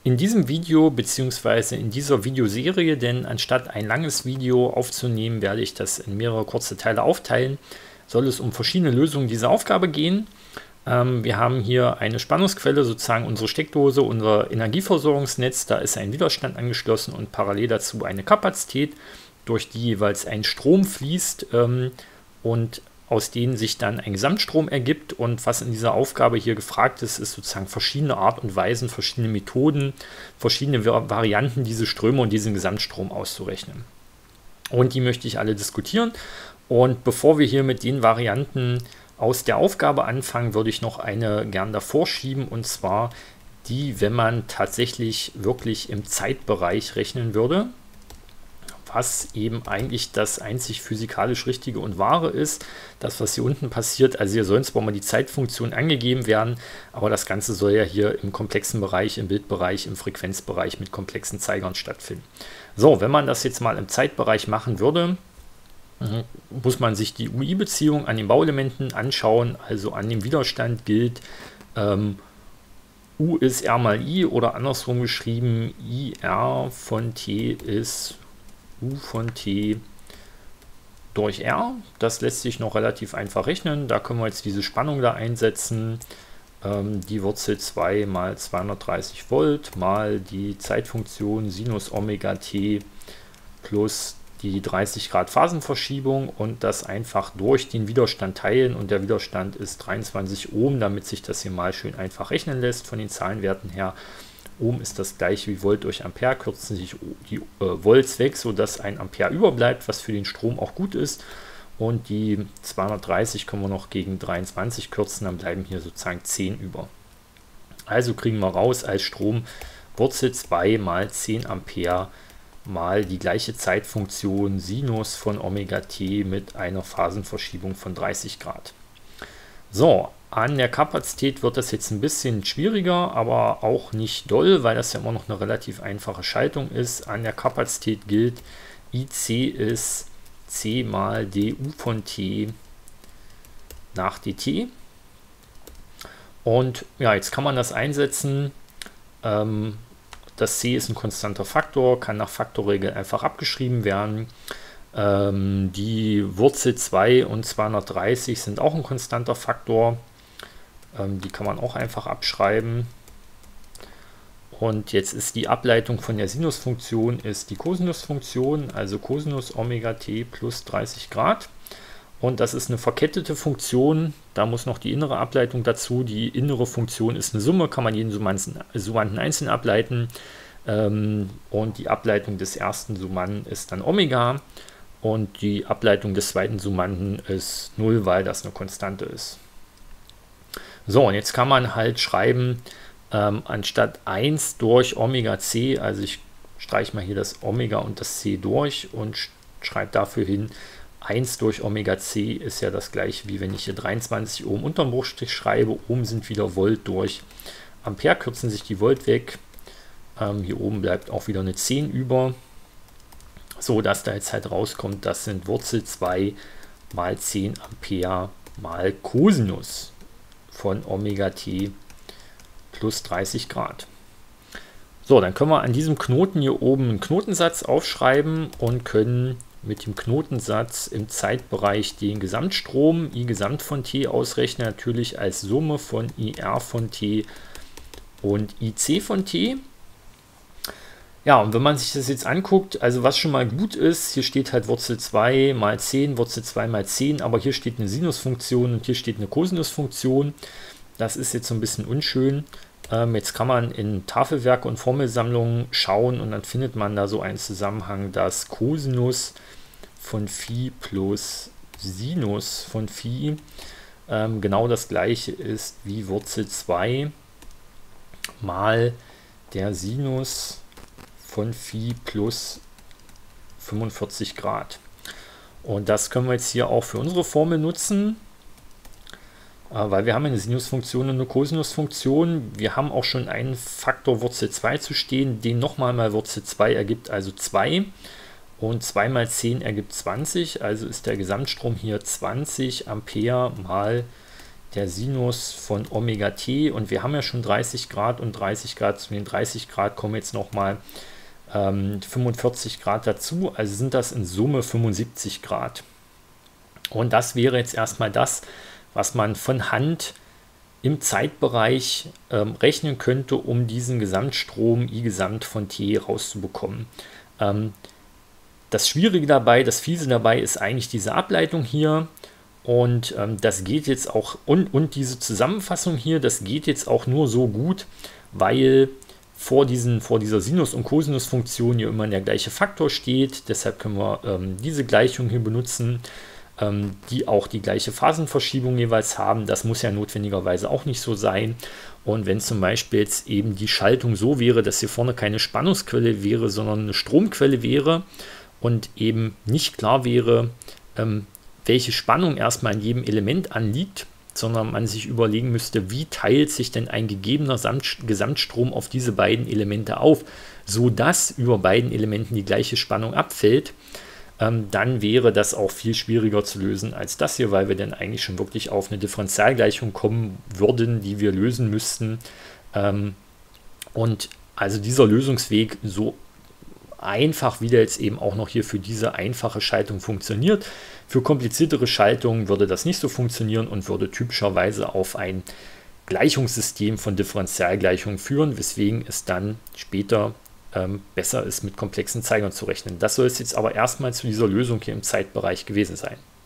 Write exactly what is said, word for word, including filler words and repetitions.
In diesem Video bzw. in dieser Videoserie, denn anstatt ein langes Video aufzunehmen, werde ich das in mehrere kurze Teile aufteilen, soll es um verschiedene Lösungen dieser Aufgabe gehen. Ähm, wir haben hier eine Spannungsquelle, sozusagen unsere Steckdose, unser Energieversorgungsnetz, da ist ein Widerstand angeschlossen und parallel dazu eine Kapazität, durch die jeweils ein Strom fließt ähm, und aus denen sich dann ein Gesamtstrom ergibt. Und was in dieser Aufgabe hier gefragt ist, ist sozusagen verschiedene Art und Weisen, verschiedene Methoden, verschiedene Varianten, diese Ströme und diesen Gesamtstrom auszurechnen. Und die möchte ich alle diskutieren. Und bevor wir hier mit den Varianten aus der Aufgabe anfangen, würde ich noch eine gern davor schieben, und zwar die, wenn man tatsächlich wirklich im Zeitbereich rechnen würde, was eben eigentlich das einzig physikalisch Richtige und Wahre ist. Das, was hier unten passiert, also hier sollen zwar mal die Zeitfunktionen angegeben werden, aber das Ganze soll ja hier im komplexen Bereich, im Bildbereich, im Frequenzbereich mit komplexen Zeigern stattfinden. So, wenn man das jetzt mal im Zeitbereich machen würde, muss man sich die U I-Beziehung an den Bauelementen anschauen. Also an dem Widerstand gilt ähm, U ist R mal I, oder andersrum geschrieben, I R von T ist U von T durch R. Das lässt sich noch relativ einfach rechnen. Da können wir jetzt diese Spannung da einsetzen. Ähm, die Wurzel zwei mal zweihundertdreißig Volt mal die Zeitfunktion Sinus Omega T plus die dreißig Grad Phasenverschiebung und das einfach durch den Widerstand teilen. Und der Widerstand ist dreiundzwanzig Ohm, damit sich das hier mal schön einfach rechnen lässt von den Zahlenwerten her. Ohm ist das gleiche wie Volt durch Ampere, kürzen sich die äh, Volts weg, sodass ein Ampere überbleibt, was für den Strom auch gut ist. Und die zweihundertdreißig können wir noch gegen dreiundzwanzig kürzen, dann bleiben hier sozusagen zehn über. Also kriegen wir raus als Strom Wurzel zwei mal zehn Ampere mal die gleiche Zeitfunktion Sinus von Omega T mit einer Phasenverschiebung von dreißig Grad. So, an der Kapazität wird das jetzt ein bisschen schwieriger, aber auch nicht doll, weil das ja immer noch eine relativ einfache Schaltung ist. An der Kapazität gilt, I C ist C mal du von T nach dt. Und ja, jetzt kann man das einsetzen. Ähm, das C ist ein konstanter Faktor, kann nach Faktorregel einfach abgeschrieben werden. Ähm, die Wurzel zwei und zweihundertdreißig sind auch ein konstanter Faktor. Ähm, die kann man auch einfach abschreiben. Und jetzt ist die Ableitung von der Sinusfunktion ist die Kosinusfunktion, also Cosinus Omega T plus dreißig Grad. Und das ist eine verkettete Funktion, da muss noch die innere Ableitung dazu. Die innere Funktion ist eine Summe, kann man jeden Summanden einzeln ableiten. Ähm, und die Ableitung des ersten Summanden ist dann Omega. Und die Ableitung des zweiten Summanden ist null, weil das eine Konstante ist. So, und jetzt kann man halt schreiben, ähm, anstatt eins durch Omega C, also ich streiche mal hier das Omega und das C durch und schreibe dafür hin, eins durch Omega C ist ja das gleiche, wie wenn ich hier dreiundzwanzig Ohm unterm Bruchstrich schreibe. Ohm sind wieder Volt durch Ampere, kürzen sich die Volt weg. Ähm, hier oben bleibt auch wieder eine zehn über. So, dass da jetzt halt rauskommt, das sind Wurzel zwei mal zehn Ampere mal Cosinus von Omega T plus dreißig Grad. So, dann können wir an diesem Knoten hier oben einen Knotensatz aufschreiben und können mit dem Knotensatz im Zeitbereich den Gesamtstrom I Gesamt von T ausrechnen, natürlich als Summe von I R von T und I C von T. Ja, und wenn man sich das jetzt anguckt, also was schon mal gut ist, hier steht halt Wurzel zwei mal zehn, Wurzel zwei mal zehn, aber hier steht eine Sinusfunktion und hier steht eine Kosinusfunktion. Das ist jetzt so ein bisschen unschön. Ähm, jetzt kann man in Tafelwerke und Formelsammlungen schauen und dann findet man da so einen Zusammenhang, dass Cosinus von Phi plus Sinus von Phi ähm, genau das gleiche ist wie Wurzel zwei mal der Sinus von Phi plus fünfundvierzig Grad. Und das können wir jetzt hier auch für unsere Formel nutzen, äh, weil wir haben eine Sinusfunktion und eine Kosinusfunktion. Wir haben auch schon einen Faktor Wurzel zwei zu stehen, den nochmal mal Wurzel zwei ergibt, also zwei. Und zwei mal zehn ergibt zwanzig, also ist der Gesamtstrom hier zwanzig Ampere mal der Sinus von Omega t, und wir haben ja schon dreißig Grad und dreißig Grad, zu den dreißig Grad kommen jetzt nochmal ähm, fünfundvierzig Grad dazu, also sind das in Summe fünfundsiebzig Grad. Und das wäre jetzt erstmal das, was man von Hand im Zeitbereich ähm, rechnen könnte, um diesen Gesamtstrom I Gesamt von T rauszubekommen. Ähm, das Schwierige dabei, das Fiese dabei ist eigentlich diese Ableitung hier. Und ähm, das geht jetzt auch, und, und diese Zusammenfassung hier, das geht jetzt auch nur so gut, weil vor, diesen, vor dieser Sinus- und Cosinus-Funktion hier immer der gleiche Faktor steht. Deshalb können wir ähm, diese Gleichung hier benutzen, ähm, die auch die gleiche Phasenverschiebung jeweils haben. Das muss ja notwendigerweise auch nicht so sein. Und wenn zum Beispiel jetzt eben die Schaltung so wäre, dass hier vorne keine Spannungsquelle wäre, sondern eine Stromquelle wäre und eben nicht klar wäre, ähm, welche Spannung erstmal in jedem Element anliegt, sondern man sich überlegen müsste, wie teilt sich denn ein gegebener Gesamtstrom auf diese beiden Elemente auf, sodass über beiden Elementen die gleiche Spannung abfällt, ähm, dann wäre das auch viel schwieriger zu lösen als das hier, weil wir dann eigentlich schon wirklich auf eine Differentialgleichung kommen würden, die wir lösen müssten. Ähm, und also dieser Lösungsweg, so einfach wie der jetzt eben auch noch hier für diese einfache Schaltung funktioniert. Für kompliziertere Schaltungen würde das nicht so funktionieren und würde typischerweise auf ein Gleichungssystem von Differentialgleichungen führen, weswegen es dann später ähm, besser ist, mit komplexen Zeigern zu rechnen. Das soll es jetzt aber erstmal zu dieser Lösung hier im Zeitbereich gewesen sein.